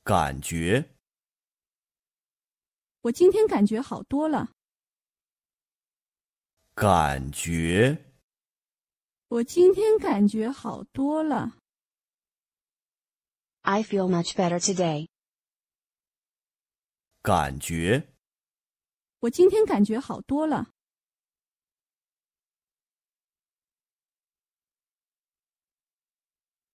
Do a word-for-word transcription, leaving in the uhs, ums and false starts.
感觉， 我今天感觉好多了。 感觉， 我今天感觉好多了。 I feel much better today. 感觉， 我今天感觉好多了。